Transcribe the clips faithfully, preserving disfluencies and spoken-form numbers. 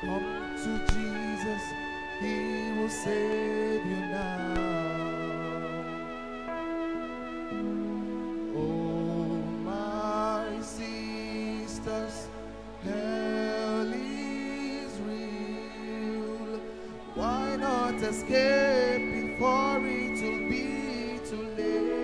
Come to Jesus, He will save you now. Oh, my sisters, hell is real. Why not escape before it will be too late?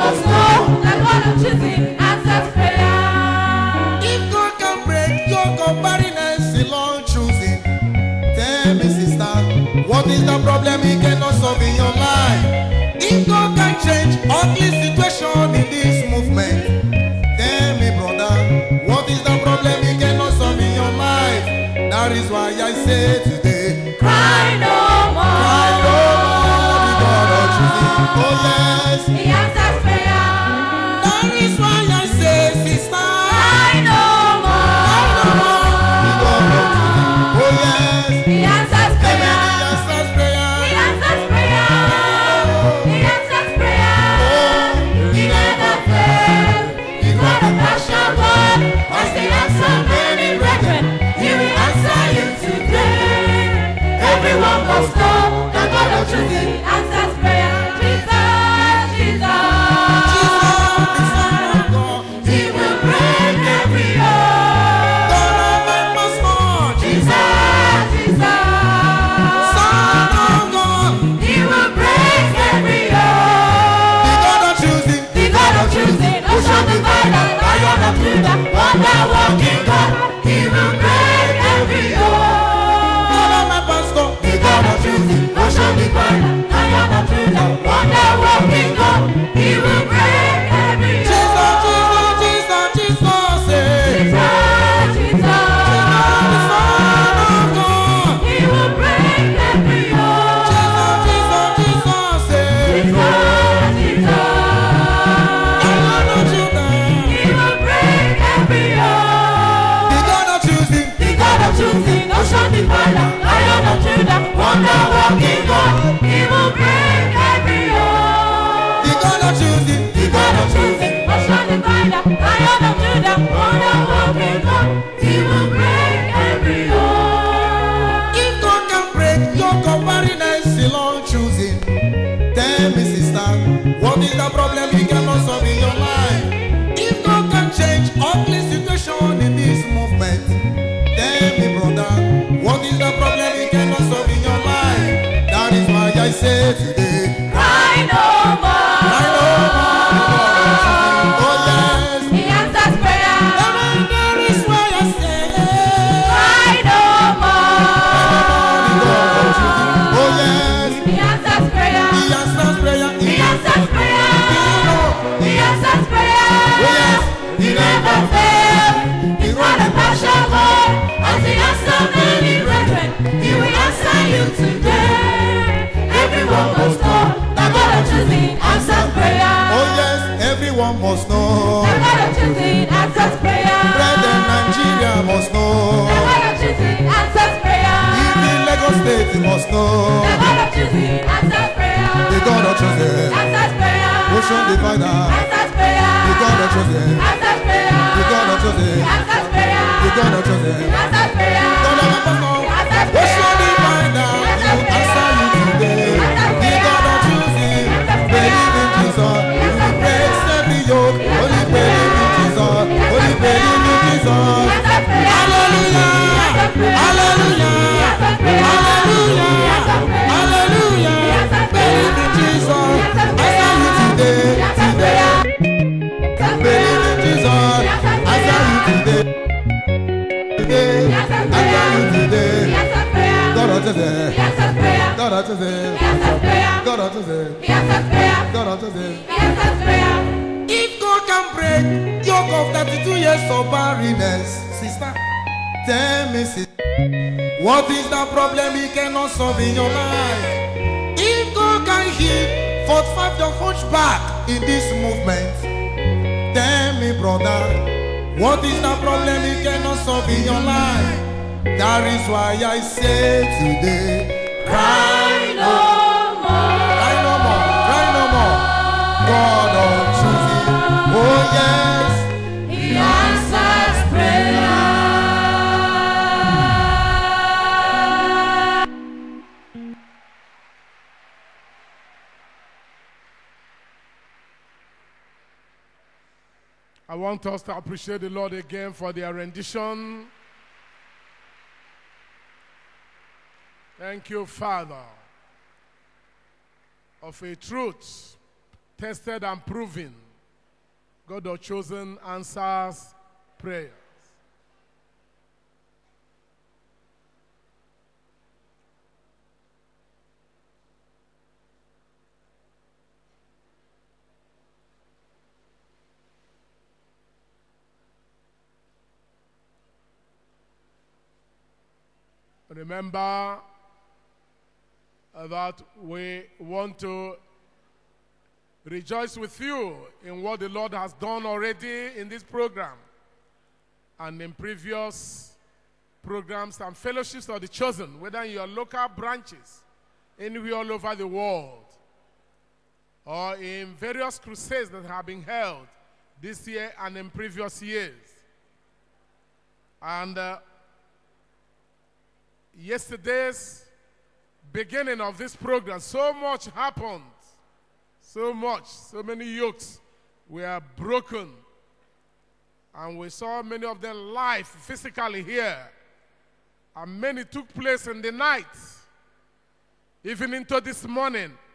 must know that God of choosing answers prayer. If God can break yoke of barrenness along choosing, tell me, sister, what is the problem He cannot solve in your life? If God can change ugly situation in this movement, tell me, brother, what is the problem He cannot solve in your life? That is why I say today, Cry no more. cry no more, the God of choosing. Oh yes, He answers prayer. that is why I say, sister, Cry no cry no more. more, the God of choosing. Oh yes, He answers amen, prayer. He answers prayer. He answers prayer. He answers prayer. He never fails. He's not a partial God. As He answers many brethren, He will answer you today. Everyone must know that God of choosing answers prayer. Jesus, Jesus, The Son of God, He will break every yoke. God of man must fall. Jesus, Jesus, Son of God, He will break every the yoke. God of choosing, The God of choosing, Ocean divider, Lion of Judah, wonder working God, He will break every yoke. God of my pastor, The God of choosing, Ocean divider, Lion of Judah, wonder working God, He will break every yoke. Jesus, Jesus, Jesus, Jesus, eh. Jesus, Jesus, The Son of God, He will break every yoke. Jesus, Jesus, Jesus, eh. Jesus, Jesus, Lion of Judah, He will break every yoke. the God of choosing, The God of choosing, Ocean divider, Lion of Judah, wonder working God, He will break every yoke. the God of choosing, The God of choosing, Ocean divider, Lion of Judah, wonder working God, He will break every yoke. if God can break yoke of barrenness along choosing, tell me, sister, what is the problem He cannot solve in your life? If God can change ugly situation in this movement, tell me, brother, what is the problem He cannot solve in your life? That is why I say today, Cry no more. I know God of choosing. Oh yes, He answers prayer. and that is why I say, Cry no God of choosing. more. Oh yes, He answers prayer. He answers prayer. He answers prayer. He answers prayer. Oh yes, He never fails. He's not a partial God. As He answers many brethren, He will answer you today. Everyone must know that God of choosing answers prayer. oh yes, everyone must know. The God of choosing answers prayer. Brethren, Nigeria must The know. God of choosing answers prayer. Even Lagos State must know. The God of choosing answers prayer. The God of choosing, Answers prayer. ocean divider. Answers prayer. The God of choosing, Answers prayer. the God of choosing, Answers prayer. the God of choosing. Answers prayer. God of my pastor, ocean divider, He will answer you today. The God of choosing, believe in Jesus, He will break every yoke. Only believe in Jesus, only believe in Jesus. Hallelujah, hallelujah, hallelujah, hallelujah. Believe in Jesus, answer you today, today. Believe in Jesus, answer you today, today. Answer you today. God of choosing, God of choosing, God of choosing, God of choosing. If God can break yoke of thirty-two years of barrenness, sister, tell me, sister, what is the problem He cannot solve in your life? If God can heal forty-five your hunchback in this movement, tell me, brother, what is the problem He cannot solve in your life? That is why I say today, cry no more, cry no more, cry no more. God of choosing, oh yes, He answers prayer. I want us to appreciate the Lord again for their rendition. Thank you, Father, of a truth tested and proven God of Chosen answers prayers. Remember that we want to rejoice with you in what the Lord has done already in this program and in previous programs and fellowships of the chosen, whether in your local branches, anywhere all over the world, or in various crusades that have been held this year and in previous years. And uh, yesterday's beginning of this program, so much happened. So much, so many yokes were broken. And we saw many of them live physically here. And many took place in the night, even into this morning.